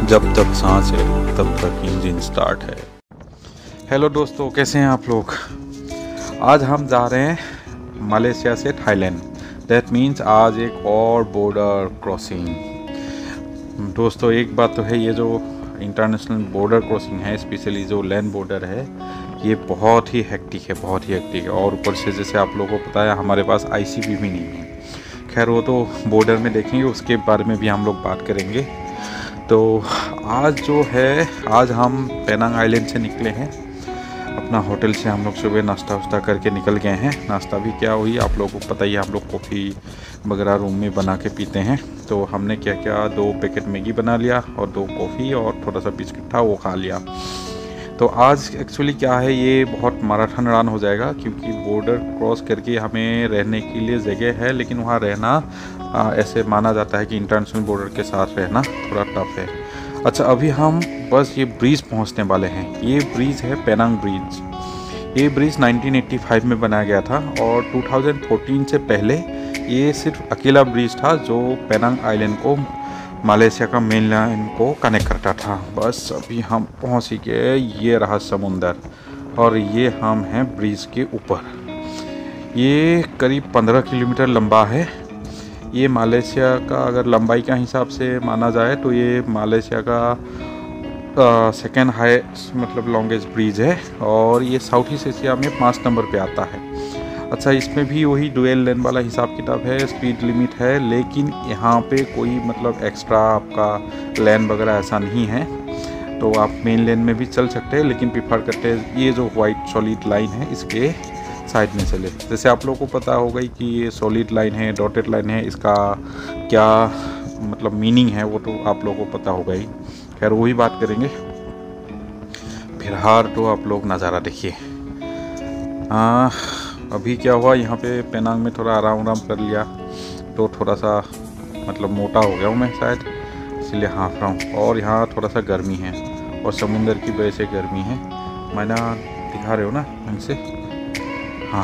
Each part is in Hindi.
जब तक सांस है तब तक इंजन स्टार्ट है। हेलो दोस्तों, कैसे हैं आप लोग। आज हम जा रहे हैं मलेशिया से थाईलैंड। दैट मीन्स आज एक और बॉर्डर क्रॉसिंग। दोस्तों एक बात तो है, ये जो इंटरनेशनल बॉर्डर क्रॉसिंग है, स्पेशली जो लैंड बॉर्डर है, ये बहुत ही हेक्टिक है, बहुत ही हेक्टिक है। और ऊपर से जैसे आप लोगों को पता है, हमारे पास आईसीपी भी नहीं है। खैर वो तो बॉर्डर में देखेंगे, उसके बारे में भी हम लोग बात करेंगे। तो आज जो है, आज हम पेनांग आइलैंड से निकले हैं। अपना होटल से हम लोग सुबह नाश्ता वास्ता करके निकल गए हैं। नाश्ता भी क्या हुई आप लोगों को पता ही है, हम लोग कॉफ़ी वगैरह रूम में बना के पीते हैं। तो हमने क्या क्या 2 पैकेट मैगी बना लिया और 2 कॉफ़ी और थोड़ा सा बिस्किट था वो खा लिया। तो आज एक्चुअली क्या है, ये बहुत मैराथन रन हो जाएगा, क्योंकि बॉर्डर क्रॉस करके हमें रहने के लिए जगह है, लेकिन वहाँ रहना ऐसे माना जाता है कि इंटरनेशनल बॉर्डर के साथ रहना थोड़ा टफ है। अच्छा, अभी हम बस ये ब्रिज पहुँचने वाले हैं। ये ब्रिज है पेनांग ब्रिज। ये ब्रिज 1985 में बनाया गया था और 2014 से पहले ये सिर्फ अकेला ब्रिज था जो पेनांग आइलैंड को मलेशिया का मेन लैंड को कनेक्ट करता था। बस अभी हम पहुंच ही गए। ये रहा समुंदर और ये हम हैं ब्रिज के ऊपर। ये करीब 15 किलोमीटर लंबा है। ये मलेशिया का अगर लंबाई का हिसाब से माना जाए तो ये मलेशिया का सेकेंड हाईएस्ट मतलब लॉन्गेस्ट ब्रिज है और ये साउथ ईस्ट एशिया में 5 नंबर पे आता है। अच्छा, इसमें भी वही डुअल लेन वाला हिसाब किताब है, स्पीड लिमिट है, लेकिन यहाँ पे कोई मतलब एक्स्ट्रा आपका लेन वगैरह ऐसा नहीं है। तो आप मेन लेन में भी चल सकते हैं, लेकिन प्रीफर करते हैं ये जो वाइट सॉलिड लाइन है इसके साइड में चले। जैसे आप लोगों को पता होगा कि ये सॉलिड लाइन है, डॉटेड लाइन है, इसका क्या मतलब मीनिंग है वो तो आप लोगों को पता होगा ही। खैर वही बात करेंगे। फिलहाल तो आप लोग नज़ारा देखिए। अभी क्या हुआ, यहाँ पे पेनांग में थोड़ा आराम कर लिया तो थोड़ा सा मतलब मोटा हो गया हूँ मैं शायद, इसलिए हाँफ रहा हूँ। और यहाँ थोड़ा सा गर्मी है और समुंदर की वजह से गर्मी है। मैंने दिखा रहे हो ना इनसे। हाँ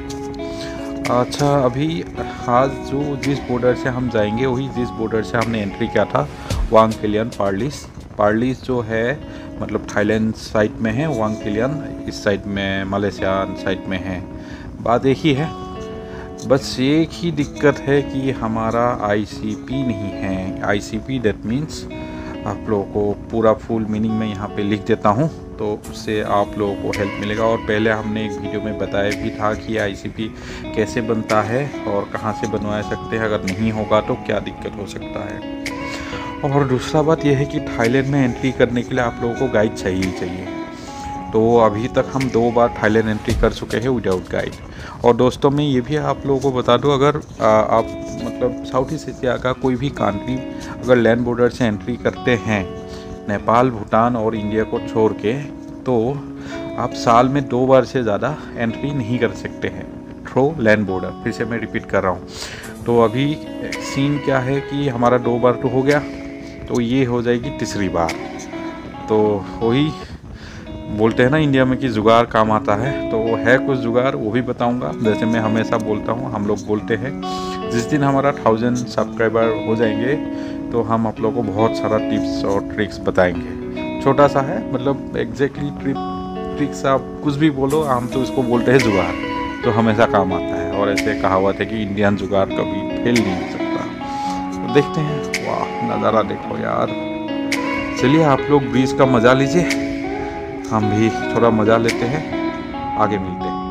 अच्छा, अभी आज जो जिस बॉर्डर से हम जाएंगे वही जिस बॉर्डर से हमने एंट्री किया था, वांग खिलियन पार्लिस जो है मतलब थाईलैंड साइड में है, वांग खिलियन इस साइड में मलेशिया साइड में है। बात एक ही है, बस एक ही दिक्कत है कि हमारा आईसीपी नहीं है। आईसीपी दैट मीन्स आप लोगों को पूरा फुल मीनिंग में यहाँ पे लिख देता हूँ, तो उससे आप लोगों को हेल्प मिलेगा। और पहले हमने एक वीडियो में बताया भी था कि आईसीपी कैसे बनता है और कहाँ से बनवा सकते हैं, अगर नहीं होगा तो क्या दिक्कत हो सकता है। और दूसरा बात यह है कि थाईलैंड में एंट्री करने के लिए आप लोगों को गाइड चाहिए। तो अभी तक हम 2 बार थाईलैंड एंट्री कर चुके हैं विदाउट गाइड। और दोस्तों मैं ये भी आप लोगों को बता दूं, अगर आप मतलब साउथ ईस्ट एशिया का कोई भी कंट्री अगर लैंड बॉर्डर से एंट्री करते हैं, नेपाल, भूटान और इंडिया को छोड़ के, तो आप साल में 2 बार से ज़्यादा एंट्री नहीं कर सकते हैं थ्रू लैंड बॉर्डर। फिर से मैं रिपीट कर रहा हूँ। तो अभी सीन क्या है कि हमारा 2 बार तो हो गया, तो ये हो जाएगी तीसरी बार। तो वही बोलते हैं ना इंडिया में कि जुगाड़ काम आता है, तो वो है कुछ जुगाड़, वो भी बताऊंगा। जैसे मैं हमेशा बोलता हूँ, हम लोग बोलते हैं जिस दिन हमारा 1000 सब्सक्राइबर हो जाएंगे तो हम आप लोगों को बहुत सारा टिप्स और ट्रिक्स बताएंगे। छोटा सा है, मतलब एग्जैक्टली ट्रिक्स आप कुछ भी बोलो, हम तो इसको बोलते हैं जुगाड़, तो हमेशा काम आता है। और ऐसे कहावत है कि इंडियन जुगाड़ कभी फेल नहीं हो सकता। तो देखते हैं। वाह नज़ारा देखो यार। चलिए आप लोग ब्रिज का मज़ा लीजिए, हम भी थोड़ा मज़ा लेते हैं, आगे मिलते हैं।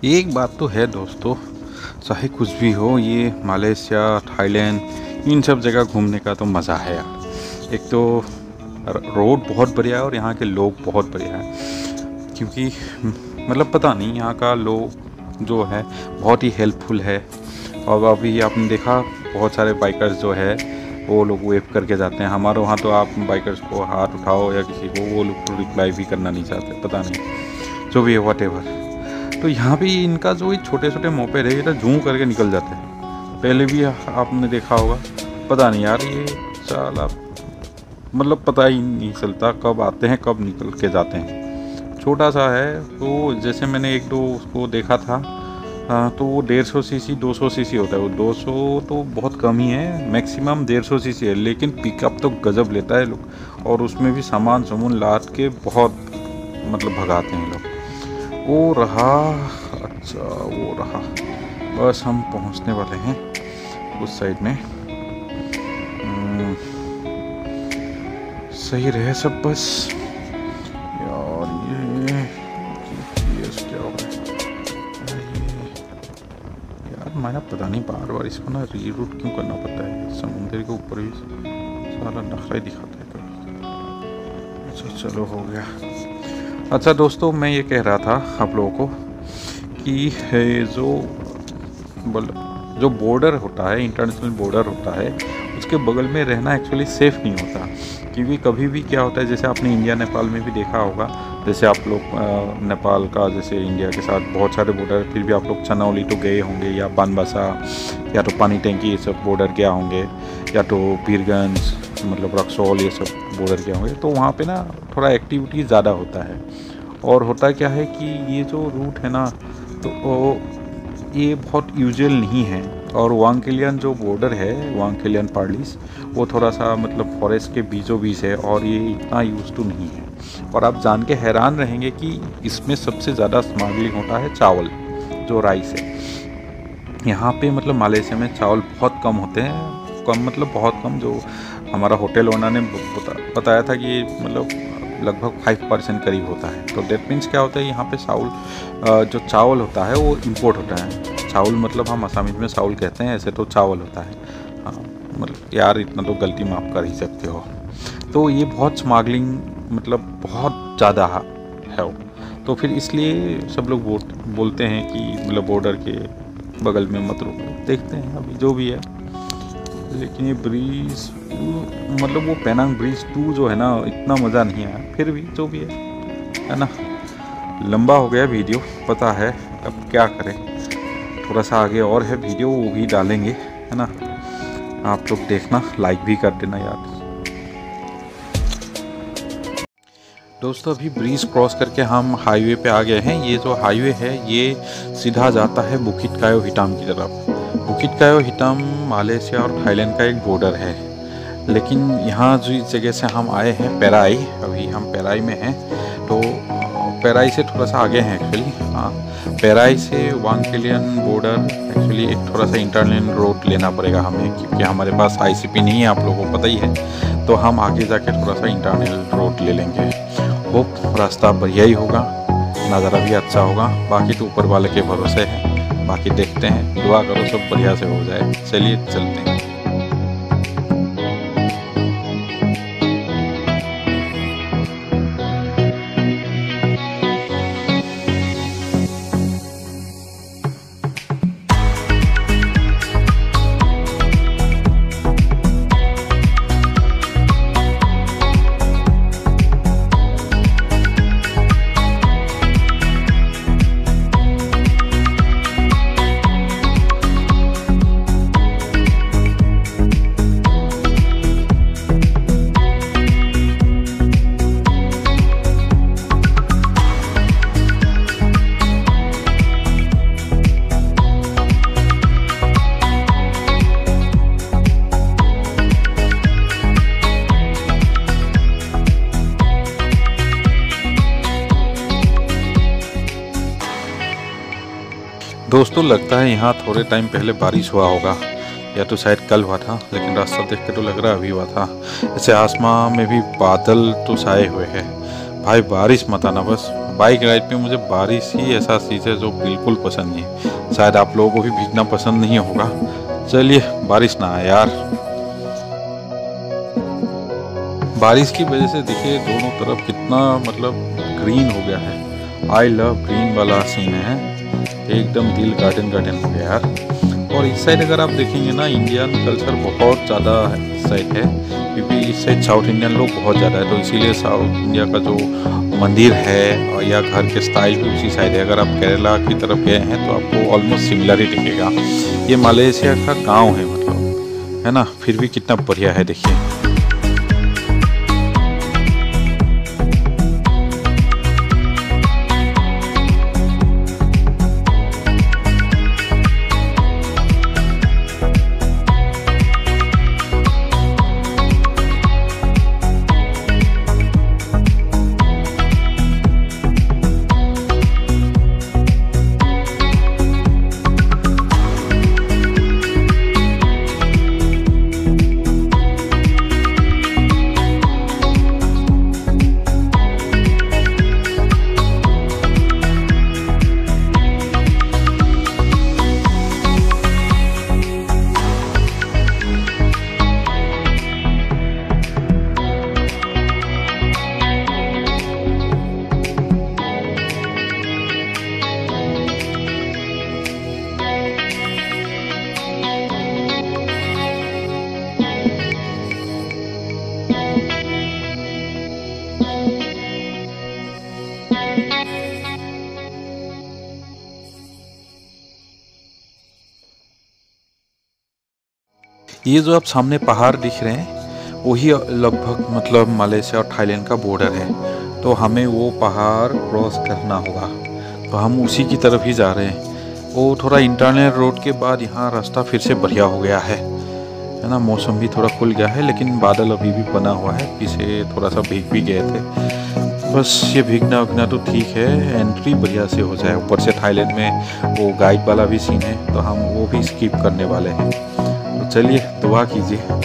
एक बात तो है दोस्तों, चाहे कुछ भी हो, ये मलेशिया, थाईलैंड, इन सब जगह घूमने का तो मज़ा है यार। एक तो रोड बहुत बढ़िया है और यहाँ के लोग बहुत बढ़िया है, क्योंकि मतलब पता नहीं, यहाँ का लोग जो है बहुत ही हेल्पफुल है। और अभी आपने देखा बहुत सारे बाइकर्स जो है वो लोग वेव करके जाते हैं। हमारे वहाँ तो आप बाइकर्स को हाथ उठाओ या किसी को, वो लोग तो रिप्लाई भी करना नहीं चाहते, पता नहीं जो भी है व्हाटएवर। तो यहाँ भी इनका जो छोटे छोटे मोपेड है, ये तो जूं करके निकल जाते हैं। पहले भी आपने देखा होगा, पता नहीं यार ये साला मतलब पता ही नहीं चलता कब आते हैं कब निकल के जाते हैं। छोटा सा है, तो जैसे मैंने एक दो उसको देखा था, तो वो 150 सीसी 200 सीसी होता है। वो 200 तो बहुत कम ही है, मैक्सिमम 150 सीसी है, लेकिन पिकअप तो गजब लेता है लोग। और उसमें भी सामान लाद के बहुत मतलब भगाते हैं लोग। वो रहा, अच्छा वो रहा, बस हम पहुंचने वाले हैं उस साइड में। सही रहे सब बस। यार ये GPS क्या हो रहा है यार, मैंने पता नहीं बार बार इसको ना रीरूट क्यों करना पड़ता है। समुद्र के ऊपर भी सारा नखरा ही दिखाता है कभी। अच्छा चलो हो गया। अच्छा दोस्तों, मैं ये कह रहा था आप लोगों को कि जो बॉर्डर होता है, इंटरनेशनल बॉर्डर होता है, उसके बगल में रहना एक्चुअली सेफ़ नहीं होता। क्योंकि कभी भी क्या होता है, जैसे आपने इंडिया नेपाल में भी देखा होगा, जैसे आप लोग नेपाल का जैसे इंडिया के साथ बहुत सारे बॉर्डर, फिर भी आप लोग चनौली तो गए होंगे, या बनबसा, या तो पानी टैंकी, ये सब बॉर्डर गया होंगे, या तो वीरगंज मतलब रक्सौल, ये सब बॉर्डर गया होंगे। तो वहाँ पे ना थोड़ा एक्टिविटी ज़्यादा होता है। और होता क्या है कि ये जो रूट है ना, तो ये बहुत यूजुअल नहीं है। और वांगखेलियान जो बॉर्डर है, वांगखेलियान पार्लिस, वो थोड़ा सा मतलब फॉरेस्ट के बीचों बीच है, और ये इतना यूज टू नहीं है। और आप जान के हैरान रहेंगे कि इसमें सबसे ज़्यादा स्मगलिंग होता है चावल, जो राइस है। यहाँ पे मतलब मलेशिया में चावल बहुत कम होते हैं, कम मतलब बहुत कम। जो हमारा होटल ओनर ने बताया था कि मतलब लगभग 5% करीब होता है। तो डेट मीन्स क्या होता है, यहाँ पे जो चावल होता है वो इंपोर्ट होता है। चावल मतलब हम आसामी में चावल कहते हैं, ऐसे तो चावल होता है। हाँ मतलब यार इतना तो गलती माफ़ कर ही सकते हो। तो ये बहुत स्मगलिंग मतलब बहुत ज़्यादा है वो। तो फिर इसलिए सब लोग बोलते हैं कि मतलब बॉर्डर के बगल में मत रुको। देखते हैं अभी जो भी है। लेकिन ये ब्रिज मतलब वो पेनांग ब्रिज 2 जो है ना, इतना मज़ा नहीं आया। फिर भी जो भी है ना, लंबा हो गया वीडियो, पता है, अब क्या करें। थोड़ा सा आगे और है वीडियो, वो भी डालेंगे, है ना। आप लोग देखना, लाइक भी कर देना यार। दोस्तों अभी ब्रिज क्रॉस करके हम हाईवे पे आ गए हैं। ये जो हाईवे है ये सीधा जाता है बुकित कायो हिटाम की तरफ। बुकित कायो हिटाम मलेशिया और थाईलैंड का एक बॉर्डर है। लेकिन यहाँ जो इस जगह से हम आए हैं, पेराई, अभी हम पेराई में हैं। तो पेराई से थोड़ा सा आगे हैं एक्चुअली। हाँ, पेराई से वांगखेलियान बॉर्डर एक्चुअली एक थोड़ा सा इंटरनल रोड लेना पड़ेगा हमें, क्योंकि हमारे पास ICP नहीं है, आप लोगों को पता ही है। तो हम आगे जाके थोड़ा सा इंटरनल रोड ले लेंगे। होप रास्ता बढ़िया ही होगा, नज़ारा भी अच्छा होगा। बाकी तो ऊपर वाले के भरोसे है, बाकी देखते हैं, दुआ करो सब बढ़िया से हो जाए। चलिए चलते हैं। दोस्तों लगता है यहाँ थोड़े टाइम पहले बारिश हुआ होगा, या तो शायद कल हुआ था, लेकिन रास्ता देख के तो लग रहा है अभी हुआ था। ऐसे आसमान में भी बादल तो छाए हुए हैं। भाई बारिश मत आना बस, बाइक राइड पे मुझे बारिश ही ऐसा चीज़ है जो बिल्कुल पसंद नहीं है। शायद आप लोगों को भी भीगना पसंद नहीं होगा। चलिए बारिश ना आए यार। बारिश की वजह से देखिए दोनों तरफ कितना मतलब ग्रीन हो गया है। आई लव ग्रीन वाला सीन है, एकदम दिल गार्डन गार्डन हो गया यार। और इस साइड अगर आप देखेंगे ना, इंडियन कल्चर बहुत ज़्यादा इस साइड है, क्योंकि इस साइड साउथ इंडियन लोग बहुत ज़्यादा है, तो इसीलिए साउथ इंडिया का जो मंदिर है या घर के स्टाइल भी उसी साइड है। अगर आप केरला की तरफ गए हैं तो आपको ऑलमोस्ट सिमिलर ही दिखेगा। ये मलेशिया का गाँव है मतलब, है ना, फिर भी कितना बढ़िया है देखिए। ये जो आप सामने पहाड़ दिख रहे हैं वही लगभग मतलब मलेशिया और थाईलैंड का बॉर्डर है, तो हमें वो पहाड़ क्रॉस करना होगा, तो हम उसी की तरफ ही जा रहे हैं। वो थोड़ा इंटरनल रोड के बाद यहाँ रास्ता फिर से बढ़िया हो गया है ना। मौसम भी थोड़ा खुल गया है, लेकिन बादल अभी भी बना हुआ है। पीछे थोड़ा सा भीग भी गए थे, बस ये भीगना उगना तो ठीक है, एंट्री बढ़िया से हो जाए। ऊपर से थाईलैंड में वो गाइड वाला भी सीन है, तो हम वो भी स्किप करने वाले हैं। तो चलिए दुआ कीजिए।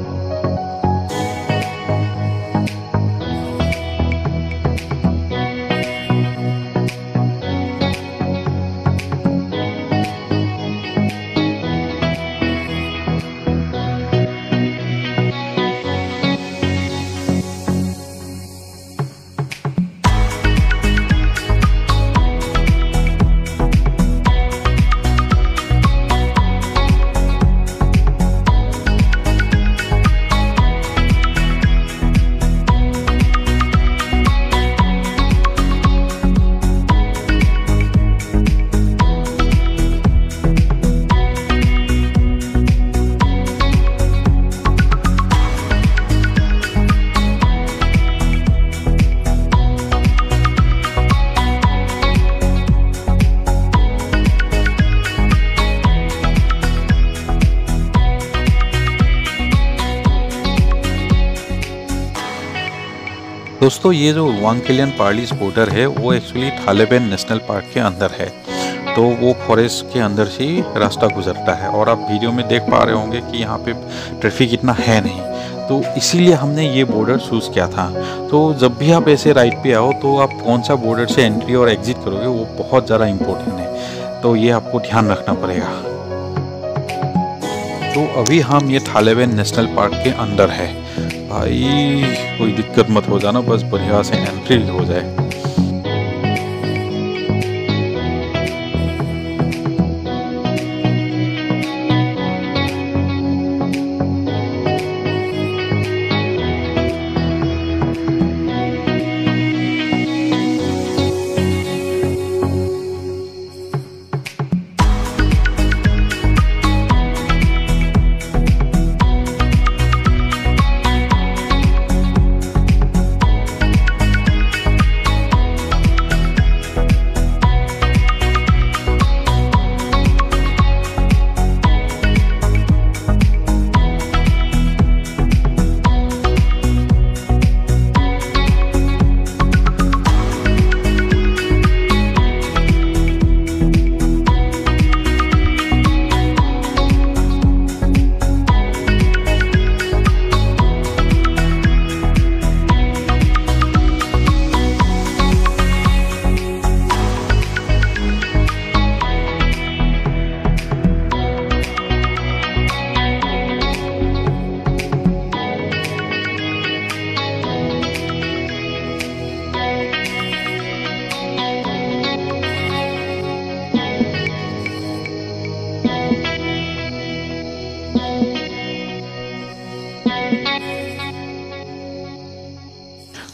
दोस्तों ये जो वांगकेलियन पार्लिस बॉर्डर है वो एक्चुअली थालेबेन नेशनल पार्क के अंदर है, तो वो फॉरेस्ट के अंदर से ही रास्ता गुजरता है। और आप वीडियो में देख पा रहे होंगे कि यहाँ पे ट्रैफिक इतना है नहीं, तो इसीलिए हमने ये बॉर्डर चूज़ किया था। तो जब भी आप ऐसे राइड पे आओ तो आप कौन सा बॉर्डर से एंट्री और एग्जिट करोगे वो बहुत ज़्यादा इम्पोर्टेंट है, तो ये आपको ध्यान रखना पड़ेगा। तो अभी हम ये थालेबेन नेशनल पार्क के अंदर है भाई, कोई दिक्कत मत हो जाना, बस बढ़िया से एंट्री हो जाए।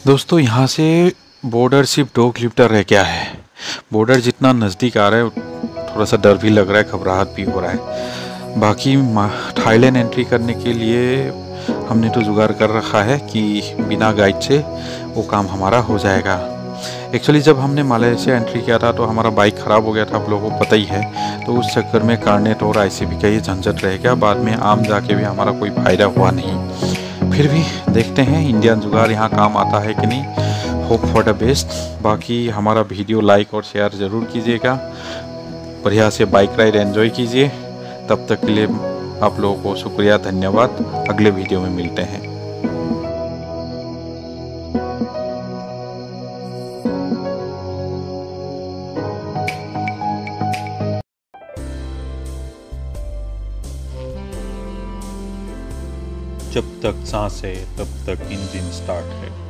दोस्तों यहाँ से बॉर्डर सिर्फ 2 किलोमीटर रह गया है। बॉर्डर जितना नज़दीक आ रहा है थोड़ा सा डर भी लग रहा है, घबराहट भी हो रहा है। बाकी थाईलैंड एंट्री करने के लिए हमने तो जुगाड़ कर रखा है कि बिना गाइड से वो काम हमारा हो जाएगा। एक्चुअली जब हमने मलेशिया एंट्री किया था तो हमारा बाइक ख़राब हो गया था, आप लोगों को पता ही है। तो उस चक्कर में कार्नेट और ICP का ये झंझट रह गया। बाद में आम जाके भी हमारा कोई फ़ायदा हुआ नहीं। फिर भी देखते हैं इंडियन जुगाड़ यहाँ काम आता है कि नहीं। Hope for the best. बाकी हमारा वीडियो लाइक और शेयर ज़रूर कीजिएगा। बढ़िया से बाइक राइड एंजॉय कीजिए। तब तक के लिए आप लोगों को शुक्रिया, धन्यवाद। अगले वीडियो में मिलते हैं। जब तक सांस है तब तक इंजन स्टार्ट है।